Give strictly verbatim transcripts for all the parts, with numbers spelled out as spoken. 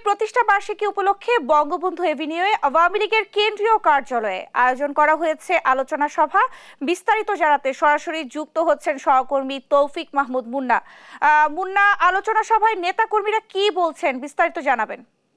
প্রতিষ্ঠা বার্ষিকী উপলক্ষে বঙ্গবন্ধু এভিনিউয়ে আওয়ামী লীগের কেন্দ্রীয় কার্যালয়ে আয়োজন করা হয়েছে আলোচনা সভা। বিস্তারিত জানাতে সরাসরি যুক্ত হচ্ছেন সহকর্মী তৌফিক মাহমুদ মুন্না। মুন্না, আলোচনা সভায় নেতাকর্মীরা কি বলছেন, বিস্তারিত জানাবেন।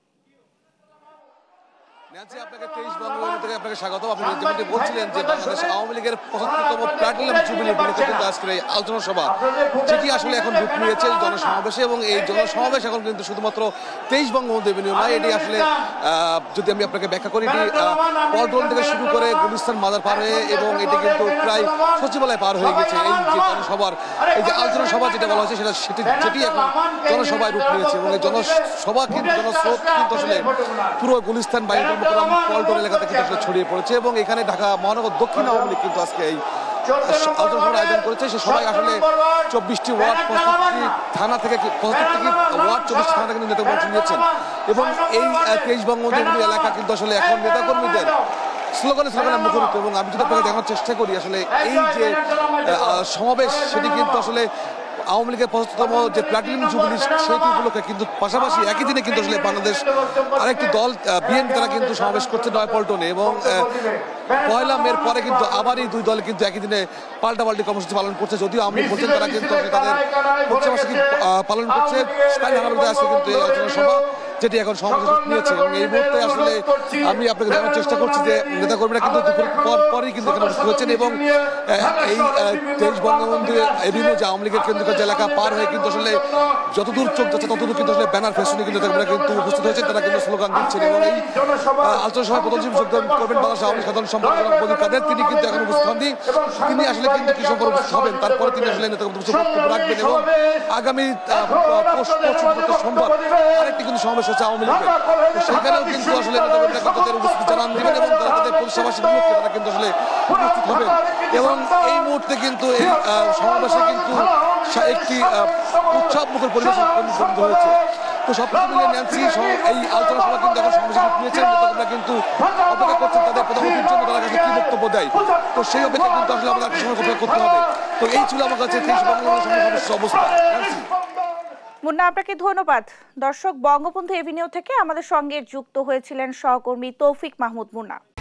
আপনাকে তেইশ বঙ্গবন্ধু থেকে আপনাকে স্বাগত। আপনি যেমনটি বলছিলেন যে বাংলাদেশ আওয়ামী লীগের পঁচাত্তরতম প্লাটিনাম জুবিলি উপলক্ষে কিন্তু আজকের এই আলোচনা সভা, যেটি আসলে এখন রূপ নিয়েছে জনসমাবেশে, এবং এই জনসমাবেশ এখন কিন্তু শুধুমাত্র তেইশ বঙ্গবন্ধু এভিনিউ নয়, এটি আসলে যদি আমি আপনাকে ব্যাখ্যা করি, এটি পল্টন থেকে শুরু করে গুলিস্তান মাজার পার হয়ে এবং এটি কিন্তু প্রায় সচিবালয় পার হয়ে গেছে। এই যে জনসভার এই যে আলোচনা সভা যেটা বলা হয়েছে সেটা সেটি যেটি এখন জনসভায় রূপ নিয়েছে, এবং এই জনসভা কিন্তু জনস্রোত কিন্তু আসলে পুরো গুলিস্তান বাইরে পল্টন এলাকাতে কিন্তু আসলে ছড়িয়ে পড়েছে, এবং এখানে ঢাকা মহানগর দক্ষিণ আওয়ামী লীগ কিন্তু আজকে এই আলোচনা সভার আয়োজন করেছে। সে সবাই আসলে চব্বিশটি ওয়ার্ড পঁচাত্তরটি থানা থেকে পঁচাত্তরটি ওয়ার্ড চব্বিশটি থানা থেকে নেতাকর্মী নিয়েছেন, এবং এই তেইশ বঙ্গবন্ধু এলাকা কিন্তু আসলে এখন নেতাকর্মীদের স্লোগানে স্লোগানে মুখরিত। এবং আমি যদি আপনাকে দেখানোর চেষ্টা করি, আসলে এই যে সমাবেশ সেটি কিন্তু আসলে আওয়ামী লীগের পঁচাত্তরতম যে প্লাটিনাম জুবিলি সেটি উপলক্ষে কিন্তু পাশাপাশি একই দিনে কিন্তু আসলে বাংলাদেশ আরেকটি দল বিএনপি তারা কিন্তু সমাবেশ করছে নয়াপল্টনে, এবং পয়লা মের পরে কিন্তু আবার এই দুই দল কিন্তু একই দিনে পাল্টাপাল্টি কর্মসূচি পালন করছে। যদিও আওয়ামী লীগ বলছেন তারা কিন্তু তাদের পক্ষবার্ষিকী পালন করছে, স্থায়ী ঢাকার আসছে কিন্তু এই আলোচনা সভা যেটি এখন সমাবেশ নিয়েছে। এবং এই মুহূর্তে আসলে আমি আপনাকে দেখানোর চেষ্টা করছি যে নেতাকর্মীরা কিন্তু দুপুর পর পরই কিন্তু এখানে উপস্থিত হয়েছেন, এবং এই তেইশ বঙ্গবন্ধু এভিনিউ যে আওয়ামী লীগের কেন্দ্রীয় এলাকা পার হয়ে কিন্তু আসলে যতদূর চোখ যাচ্ছে ততদূর কিন্তু আসলে ব্যানার ফেসনে কিন্তু নেতাকর্মীরা কিন্তু উপস্থিত হয়েছেন, তারা কিন্তু স্লোগান দিচ্ছেন। এবং এই আলোচনা সভায় প্রধান হিসেবে যোগদান করবেন বাংলাদেশ আওয়ামী লীগ সাধারণ সম্পাদক বদরুল কাদের, তিনি কিন্তু এখন উপস্থিত হননি। তিনি আসলে কিন্তু কিছু পর উপস্থিত হবেন, তারপরে তিনি আসলে নেতাকর্মী বক্তব্য রাখবেন, এবং আগামী সোমবার আরেকটি কিন্তু সমাবেশ হচ্ছে আওয়ামী লীগের, সেখানেও কিন্তু আসলে নেতাকর্মীরা তাদের উপস্থিতি জানান দিবেন, এবং তারা তাদের প্রতিষ্ঠাবাসী উপলক্ষে তারা কিন্তু আসলে উপস্থিত হবেন। এবং এই মুহূর্তে কিন্তু এই সমাবেশে কিন্তু একটি উৎসবমুখর পরিবেশ অনুষ্ঠিত হয়েছে। তো সবকিছু মিলিয়ে ন্যান্সি এই আলোচনা সভা কিন্তু এখন সমাবেশে রূপ নিয়েছেন, নেতাকর্মীরা কিন্তু অপেক্ষা করছেন তাদের প্রধানমন্ত্রীর জন্য তারা কাছে কি বক্তব্য দেয়। তো সেই অপেক্ষা কিন্তু আসলে আমাদের একটা সময় অপেক্ষা করতে হবে। তো এই ছিল আমার কাছে তেইশ বঙ্গবন্ধু সমাবেশের অবস্থা। মুন্না, আপনাকে ধন্যবাদ। দর্শক, বঙ্গবন্ধু এভিনিউ থেকে আমাদের সঙ্গে যুক্ত হয়েছিলেন সহকর্মী তৌফিক মাহমুদ মুন্না।